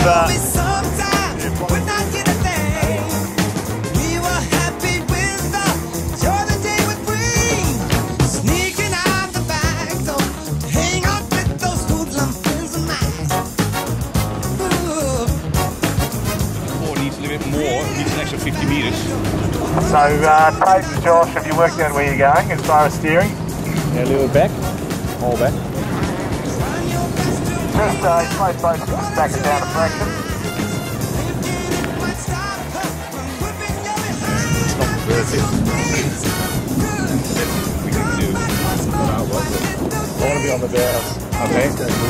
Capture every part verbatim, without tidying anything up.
uh, fifty metres. So, uh, Tate and Josh, have you worked out where you're going as far as steering? Yeah, a little back, all back. Just uh, slow focus, back it down a fraction. It's not perfect. We can do it. I want to be on the bows. Okay.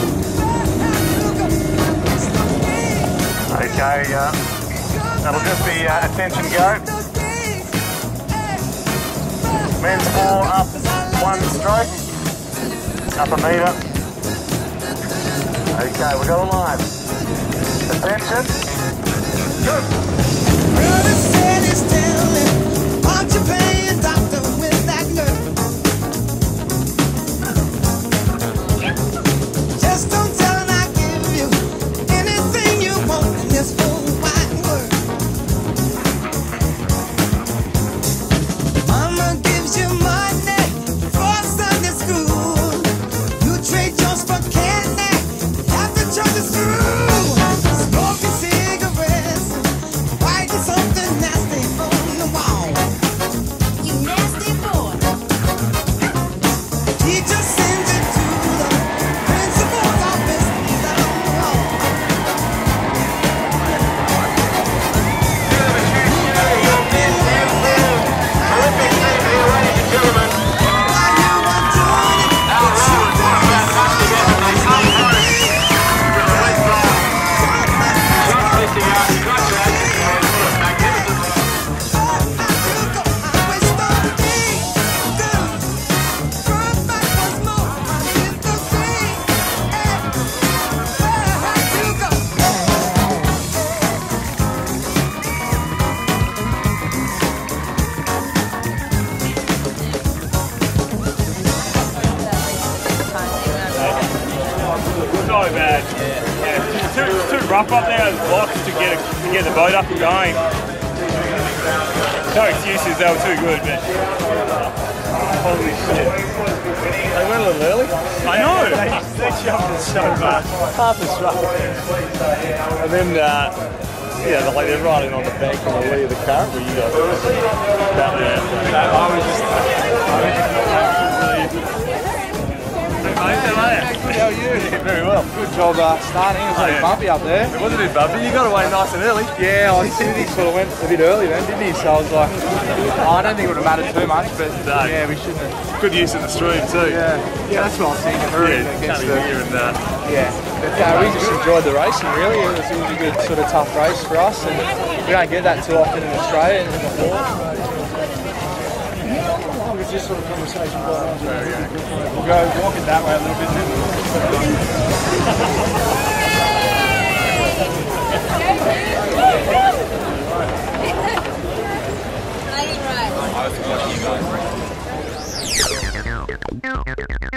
Okay, uh, that'll just be uh, attention go. Men's four up one stroke, up a metre. Okay, we got a line. Attention. Go. Not bad. Yeah, it's too, it's too rough up there, the blocks to get a, to get the boat up and going. No excuses, they were too good, but holy shit. They went a little early. I know. they, they jumped it so fast, half a stroke. And then, uh, yeah, like they're riding on the bank on the lee of the current where you guys are. Yeah. I was just. How are you? Yeah, very well. Good job uh, starting. It was a bit bumpy up there. It was a bit bumpy. You got away nice and early. Yeah, I think he sort of went a bit early then, didn't he? So I was like, oh, I don't think it would have mattered too much, but no. Yeah, we shouldn't have. Good use of the stream too. Yeah, yeah, that's what I was thinking. Yeah, against coming the, here and uh, yeah, but uh, we just enjoyed the racing really. It was, it was a good sort of tough race for us, and we don't get that too often in Australia in the fall. It's just sort of conversation going on. We'll go walking that way a little bit then. Right.